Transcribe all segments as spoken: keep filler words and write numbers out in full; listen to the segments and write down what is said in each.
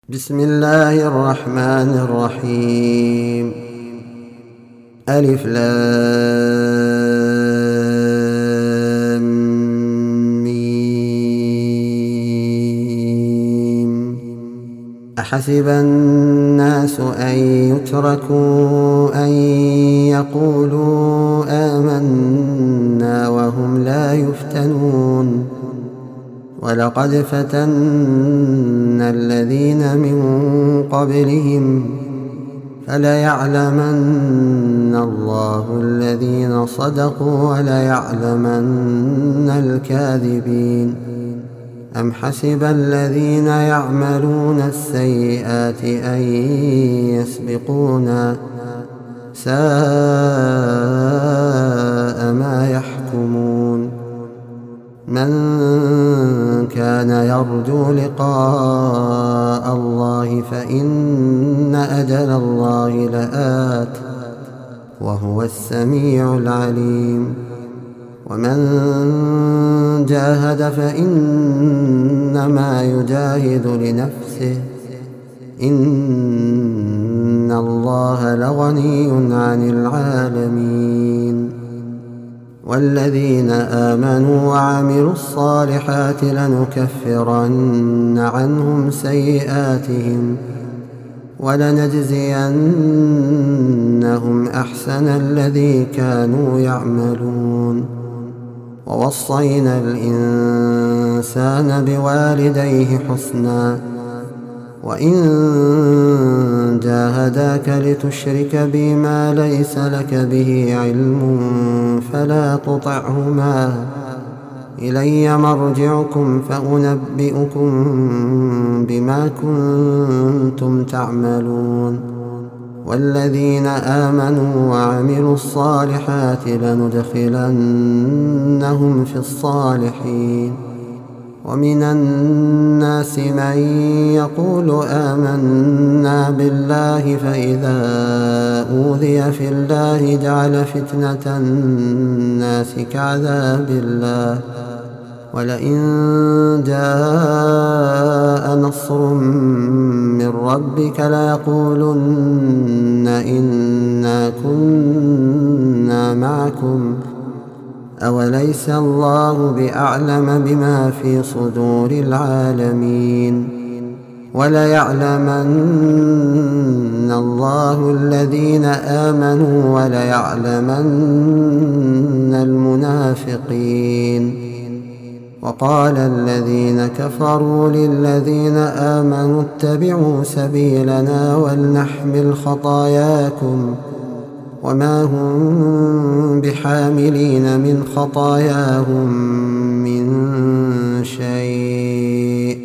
بسم الله الرحمن الرحيم. ألف لام ميم. أحسب الناس أن يتركوا أن يقولوا آمنا وهم لا يفتنون. ولقد فتنا الذين من قبلهم فليعلمن الله الذين صدقوا وليعلمن الكاذبين. أم حسب الذين يعملون السيئات أن يسبقونا ساء ما يحكمون. من كان يرجو لقاء الله فإن أجل الله لآت وهو السميع العليم. ومن جاهد فإنما يجاهد لنفسه إن الله لغني عن العالمين. والذين آمنوا وعملوا الصالحات لنكفرن عنهم سيئاتهم ولنجزينهم أحسن الذي كانوا يعملون. ووصينا الإنسان بوالديه حسنا وإن جاهداك لتشرك بي ما ليس لك به علم فلا تطعهما إلي مرجعكم فأنبئكم بما كنتم تعملون. والذين آمنوا وعملوا الصالحات لندخلنهم في الصالحين. ومن الناس من يقول آمنا بالله فإذا أوذي في الله جعل فتنة الناس كعذاب الله ولئن جاء نصر من ربك ليقولن إنا كنا معكم أوليس الله بأعلم بما في صدور العالمين. وليعلمن الله الذين آمنوا وليعلمن المنافقين. وقال الذين كفروا للذين آمنوا اتبعوا سبيلنا ولنحمل خطاياكم وما هم بحاملين من خطاياهم من شيء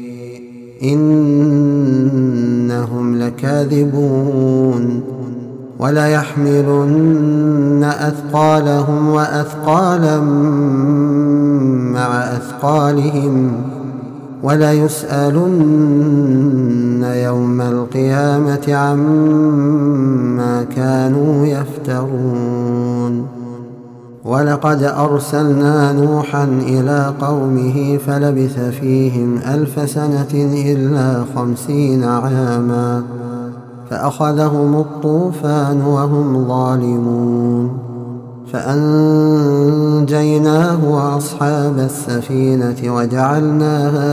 إنهم لكاذبون. وليحملن أثقالهم وأثقالا مع أثقالهم وليسألن يوم القيامة عما كانوا يفترون. ولقد أرسلنا نوحا إلى قومه فلبث فيهم ألف سنة إلا خمسين عاما فأخذهم الطوفان وهم ظالمون. فأنجيناه وأصحاب السفينة وجعلناها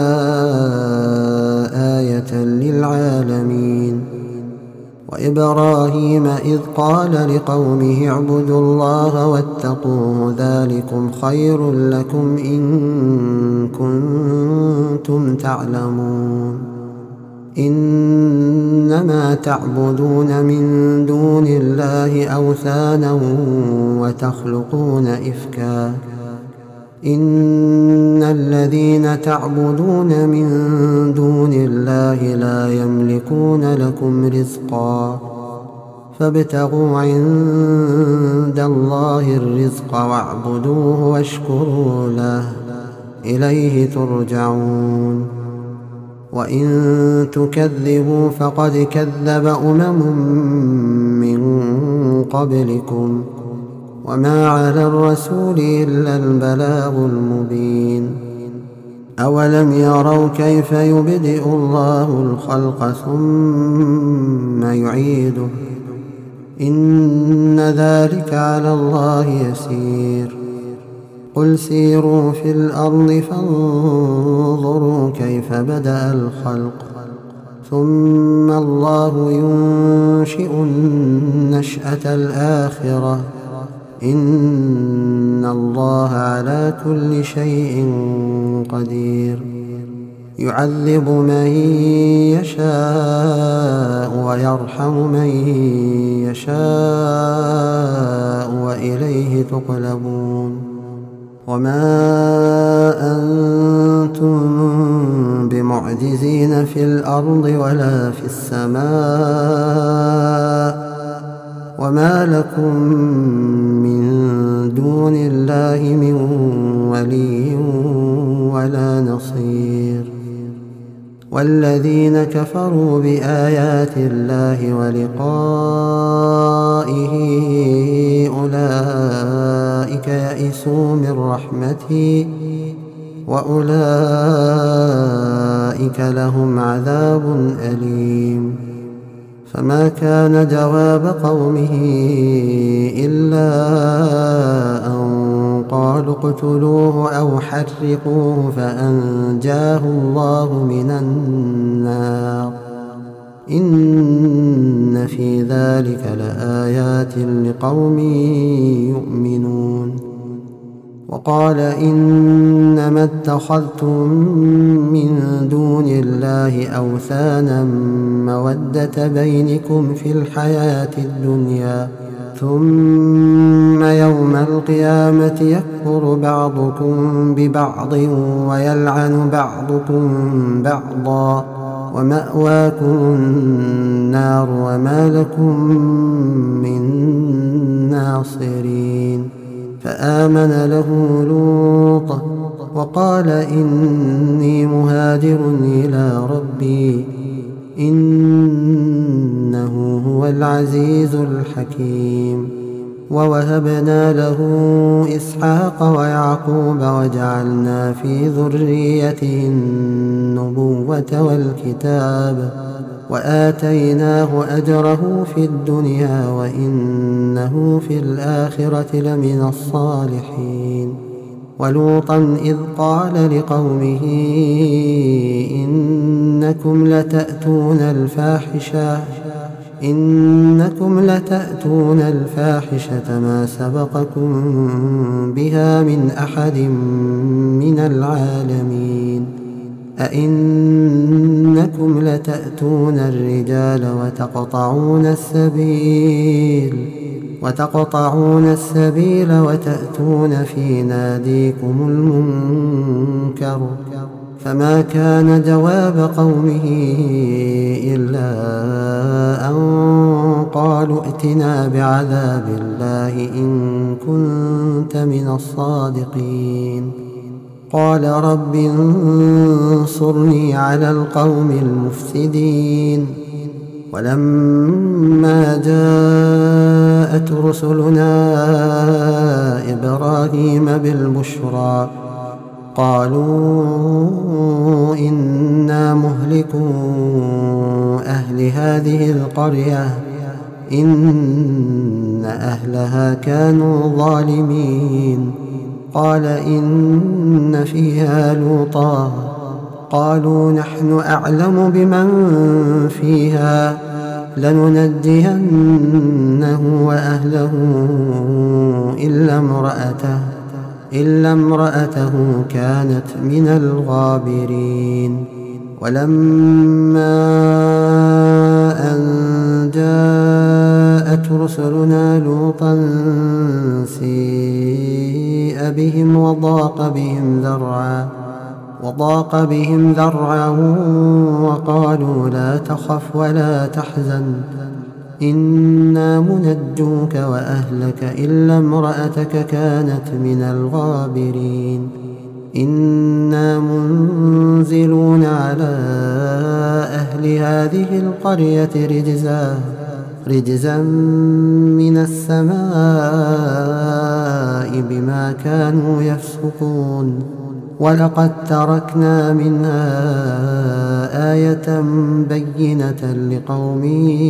آية للعالمين. وإبراهيم إذ قال لقومه اعبدوا الله واتقوه ذلكم خير لكم إن كنتم تعلمون. إنما تعبدون من دون الله أوثانا وتخلقون إفكا إن الذين تعبدون من دون الله لا يملكون لكم رزقا فابتغوا عند الله الرزق واعبدوه واشكروا له إليه ترجعون. وإن تكذبوا فقد كذب أمم من قبلكم وما على الرسول إلا البلاغ المبين. أولم يروا كيف يبدئ الله الخلق ثم يعيده إن ذلك على الله يسير قل سيروا في الأرض فانظروا كيف بدأ الخلق ثم الله ينشئ النشأة الآخرة إن الله على كل شيء قدير يعذب من يشاء ويرحم من يشاء وإليه تقلبون وما أنتم بمعجزين في الأرض ولا في السماء وما لكم من دون الله من ولي ولا نصير والذين كفروا بآيات الله ولقائه أولئك يئسوا من رحمتي وأولئك لهم عذاب أليم فما كان جواب قومه إلا أن قالوا اقتلوه أو حرقوه فأنجاه الله من النار إن في ذلك لآيات لقوم يؤمنون وقال إنما اتخذتم من دون الله أوثانا مودة بينكم في الحياة الدنيا ثم يوم القيامة يكفر بعضكم ببعض ويلعن بعضكم بعضا ومأواكم النار وما لكم من ناصرين فآمن له لوط وقال إني مهاجر إلى ربي إنه هو العزيز الحكيم ووهبنا له إسحاق ويعقوب وجعلنا في ذريته النبوة والكتاب وآتيناه أجره في الدنيا وإنه في الآخرة لمن الصالحين ولوطا إذ قال لقومه إنكم لتأتون الفاحشة إنكم لتأتون الفاحشة ما سبقكم بها من أحد من العالمين أئنكم لتأتون الرجال وتقطعون السبيل وتقطعون السبيل وتأتون في ناديكم المنكر فما كان جواب قومه إلا أن قالوا ائتنا بعذاب الله إن كنت من الصادقين قال رب انصرني على القوم المفسدين ولما جاءت رسلنا إبراهيم بالبشرى قالوا إنا مهلكو أهل هذه القرية إن أهلها كانوا ظالمين قال إن فيها لوطا قالوا نحن أعلم بمن فيها لننجينه وأهله إلا امرأته إلا امرأته كانت من الغابرين ولما أن جاءت رسلنا لوطا سيء بهم وضاق بهم ذرعا وضاق بهم ذرعا وقالوا لا تخف ولا تحزن إنا منجوك وأهلك إلا امرأتك كانت من الغابرين إنا منزلون على أهل هذه القرية رجزا رجزا من السماء بما كانوا يفسقون ولقد تركنا منها آية بينة لقوم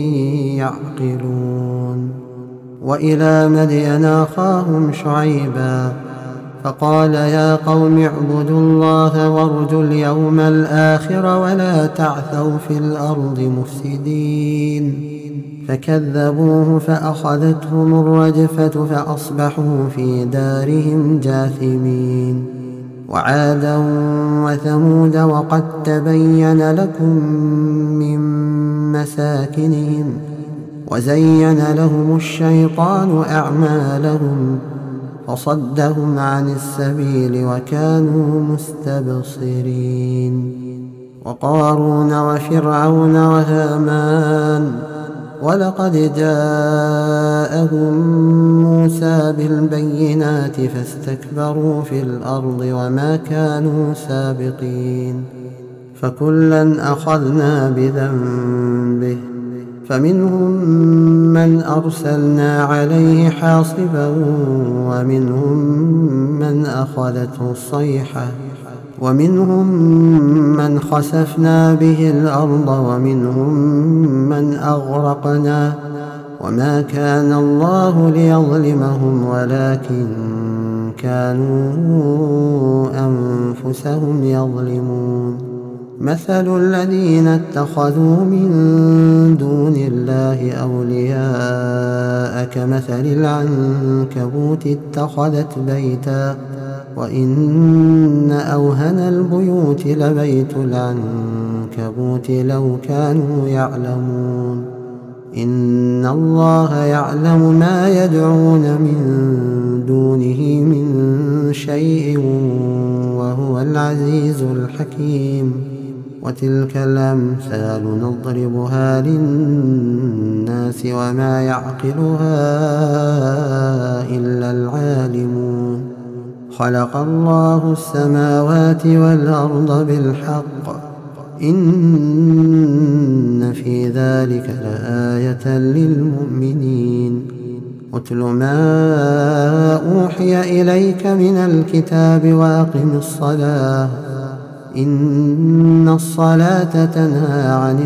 يعقلون. وإلى مدين أخاهم شعيبا فقال يا قوم اعبدوا الله وارجوا اليوم الآخر ولا تعثوا في الأرض مفسدين. فكذبوه فأخذتهم الرجفة فأصبحوا في دارهم جاثمين. وعادا وثمود وقد تبين لكم من مساكنهم وزين لهم الشيطان أعمالهم فصدهم عن السبيل وكانوا مستبصرين. وقارون وفرعون وهامان ولقد جاءهم موسى بالبينات فاستكبروا في الأرض وما كانوا سابقين. فكلا أخذنا بذنبه فمنهم من أرسلنا عليه حاصبا ومنهم من أخذته الصيحة ومنهم من خسفنا به الأرض ومنهم من أغرقنا وما كان الله ليظلمهم ولكن كانوا أنفسهم يظلمون. مثل الذين اتخذوا من دون الله أولياء كمثل العنكبوت اتخذت بيتا وإن أوهن البيوت لبيت العنكبوت لو كانوا يعلمون. إن الله يعلم ما يدعون من دونه من شيء وهو العزيز الحكيم. وتلك الأمثال نضربها للناس وما يعقلها إلا العالمون. خلق الله السماوات والأرض بالحق إن في ذلك لآية للمؤمنين. اتل ما أوحي إليك من الكتاب وأقم الصلاة إن الصلاة تنهى عن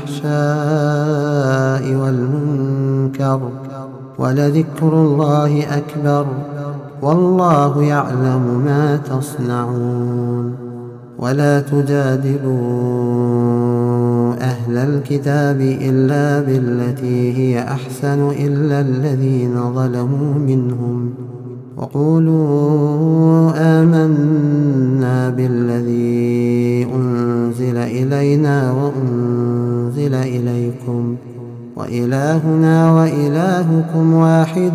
الفحشاء والمنكر ولذكر الله أكبر والله يعلم ما تصنعون. ولا تجادلوا أهل الكتاب إلا بالتي هي أحسن إلا الذين ظلموا منهم وقولوا آمنا بالذي أنزل إلينا وأنزل إليكم وإلهنا وإلهكم واحد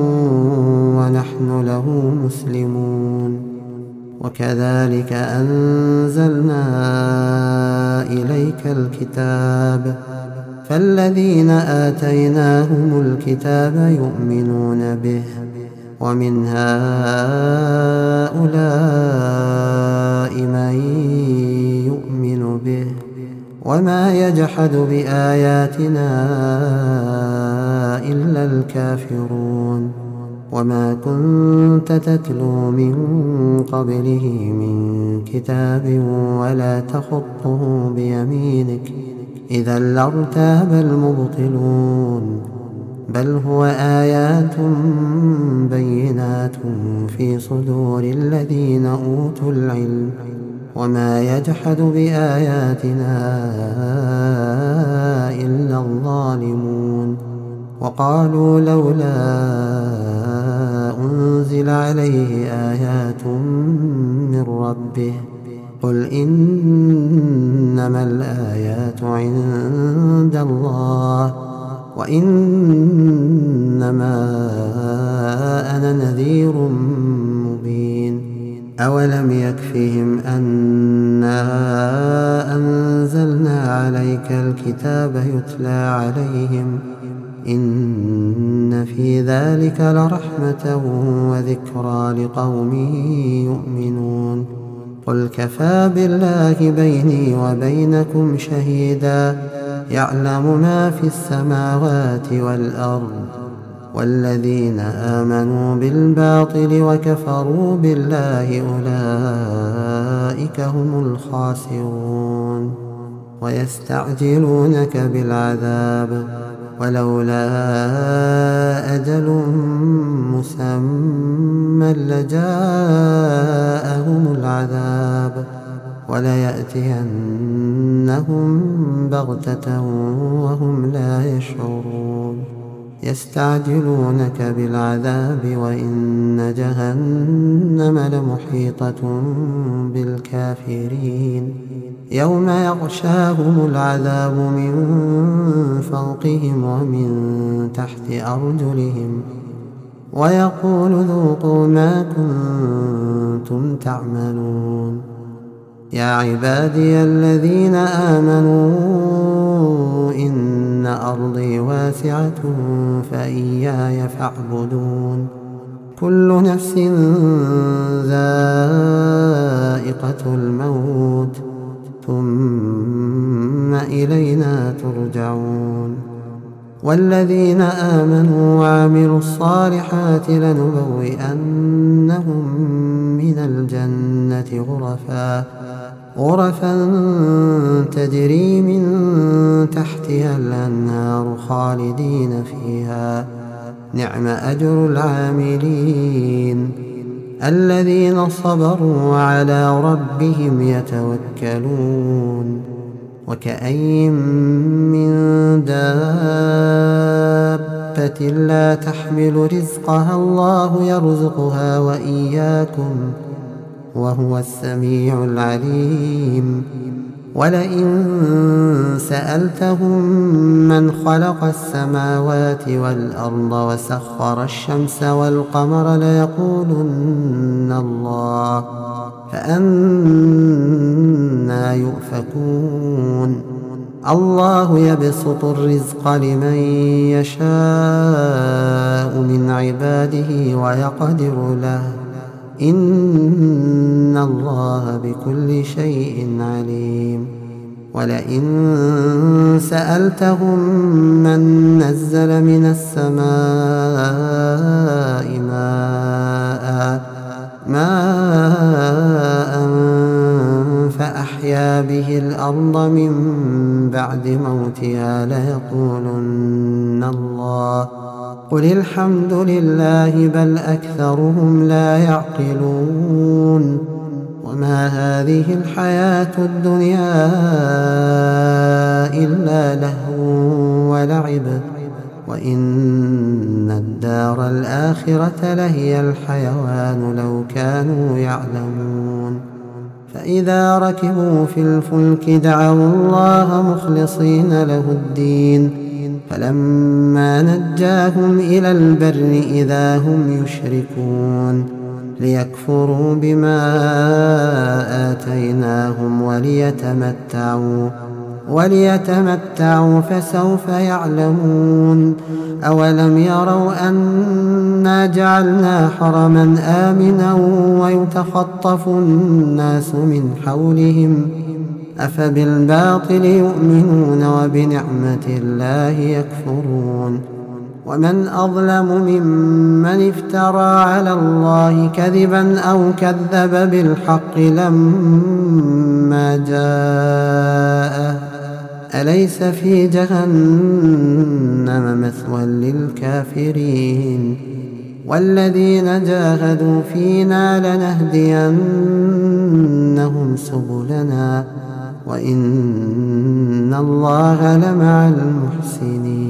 ونحن له مسلمون. وكذلك أنزلنا إليك الكتاب فالذين آتيناهم الكتاب يؤمنون به ومن هؤلاء من يؤمن به وما يجحد بآياتنا إلا الكافرون. وما كنت تتلو من قبله من كتاب ولا تخطه بيمينك إذا لارتاب المبطلون. بل هو آيات بينات في صدور الذين أوتوا العلم وما يجحد بآياتنا إلا الظالمون. وقالوا لولا أنزل عليه آيات من ربه قل إنما الآيات عند الله وإنما أنا نذير مبين. أولم يكفهم أنا أنزلنا عليك الكتاب يتلى عليهم إن في ذلك لرحمة وذكرى لقوم يؤمنون. قل كفى بالله بيني وبينكم شهيدا يعلم ما في السماوات والأرض والذين آمنوا بالباطل وكفروا بالله أولئك هم الخاسرون ويستعجلونك بالعذاب ولولا أجل مسمى لجاءهم العذاب وليأتينهم بغتة وهم لا يشعرون يستعجلونك بالعذاب وإن جهنم لمحيطة بالكافرين يوم يغشاهم العذاب من فوقهم ومن تحت أرجلهم ويقول ذوقوا ما كنتم تعملون يا عبادي الذين آمنوا إن أرضي واسعة فإياي فاعبدون كل نفس ذائقة الموت ثم إلينا ترجعون والذين آمنوا وعملوا الصالحات لنبوئنهم من الجنة غرفا غرفا تجري من تحتها الأنهار خالدين فيها نعم أجر العاملين الذين صبروا وعلى ربهم يتوكلون وكأين من دابة لا تحمل رزقها الله يرزقها وإياكم وهو السميع العليم ولئن سألتهم من خلق السماوات والأرض وسخر الشمس والقمر ليقولن الله فأنى يؤفكون الله يبسط الرزق لمن يشاء من عباده ويقدر له إن الله بكل شيء عليم ولئن سألتهم من نزل من السماء ماء ماء فأحيا به الأرض من بعد موتها ليقولن الله قل الحمد لله بل أكثرهم لا يعقلون وما هذه الحياة الدنيا إلا لهو ولعب وإن الدار الآخرة لهي الحيوان لو كانوا يعلمون فإذا ركبوا في الفلك دعوا الله مخلصين له الدين فلما نجاهم إلى البر إذا هم يشركون ليكفروا بما آتيناهم وليتمتعوا وليتمتعوا فسوف يعلمون أولم يروا أنا جعلنا حرما آمنا ويتخطف الناس من حولهم أفبالباطل يؤمنون وبنعمة الله يكفرون ومن أظلم ممن افترى على الله كذبا أو كذب بالحق لما جاءه أليس في جهنم مثوى للكافرين والذين جاهدوا فينا لنهدينهم سبلنا وإن الله لمع المحسنين